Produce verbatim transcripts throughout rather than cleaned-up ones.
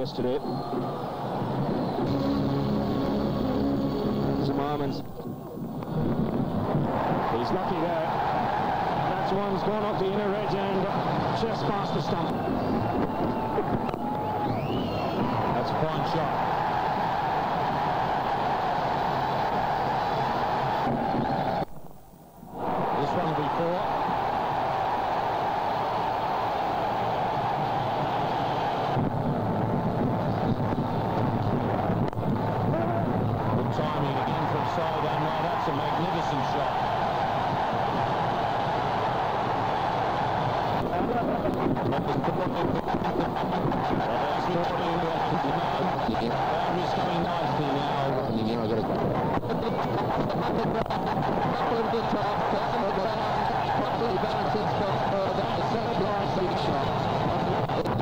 yesterday. Inzamam-ul-Haq. He's lucky there. That's one's gone off the inner edge and just past the stump. That's a fine shot. This one will be four. Good timing again from Saeed Anwar. That's a magnificent shot. Boundary's coming nicely now. Up the top, on the ground, properly balancing spot for that second line big shot. That's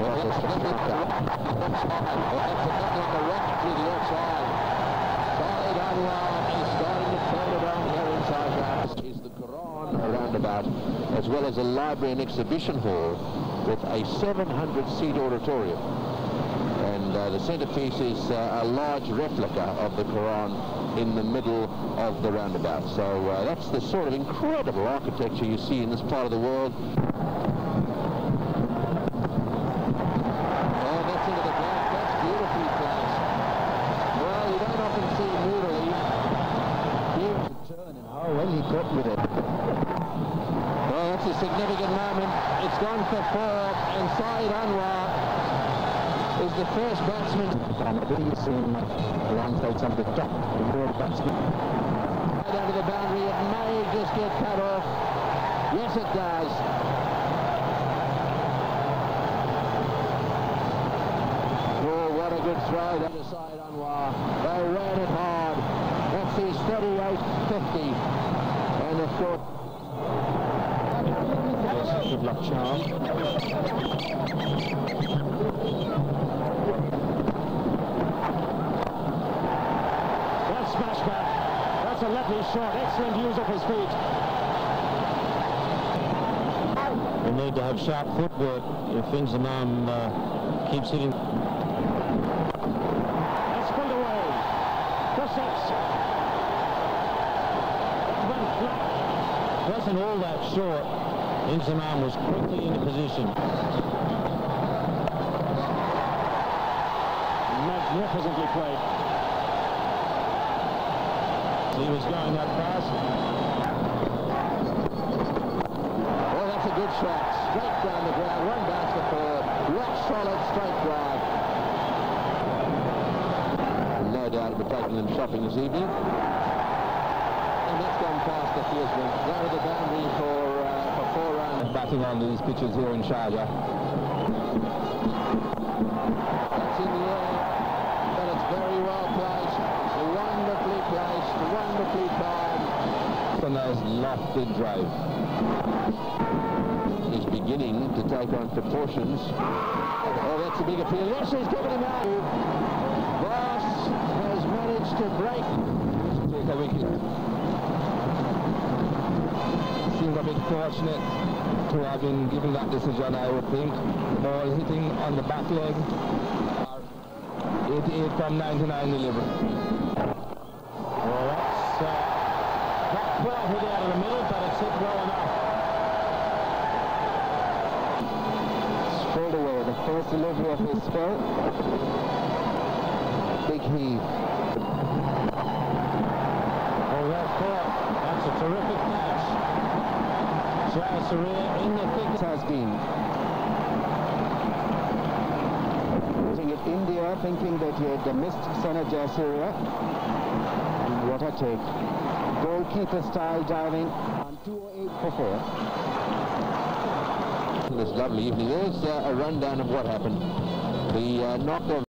on the rock to the outside. Saeed Anwar is starting to turn it on here in Sharjah. Is the Quran roundabout, as well as a library and exhibition hall with a seven hundred seat auditorium. And uh, the centerpiece is uh, a large replica of the Quran in the middle of the roundabout. So uh, that's the sort of incredible architecture you see in this part of the world. Oh, that's into the glass. That's beautifully placed. Well, you don't often see Noodle here to turn, and how well he caught with it. Well, that's a significant moment. It's gone for four, and Saeed Anwar is the first batsman. You've seen alongside some of the top world batsmen. Down to the boundary, it may just get cut off. Yes, it does. Oh, what a good throw down to Saeed Anwar. They ran it hard. That's his thirty-eight fifty. And of course, Good luck charm. That's smash back. That's a lovely shot. Excellent use of his feet. We need to have sharp footwork if Inzamam uh, keeps hitting. That's pulled away. For six. Went flat. Wasn't all that short. Inzamam was quickly into position. Magnificently played. He was going that fast. oh, that's a good shot. Straight down the ground. One bounce for four. Rock solid, straight drive. No doubt it'll be taking them shopping this evening. And that's gone past the fieldsman. Down to the boundary for, uh, for four runs. Batting on these pitches here in Sharjah. That's in the air, but it's very well placed. Wonderfully placed, wonderfully timed. A nice lofty drive. He's beginning to take on proportions. Oh, that's a big appeal. Yes, he's given him out. Voss has managed to break. Take a wicket. Seems a bit fortunate to have been given that decision, I would think. Ball hitting on the back leg. eighty-eight from ninety-nine delivery. Well, that's uh, not quite hit out of the middle, but it's hit well enough. It's pulled away. The first delivery of his spell. Big heave. Oh, well caught. That's a terrific catch. Sharjah in the thick. Has been. India thinking that he had missed Sharjah Syria. And what a take. Goalkeeper style diving on two oh eight for four. This lovely evening. There's uh, a rundown of what happened. The uh, knock of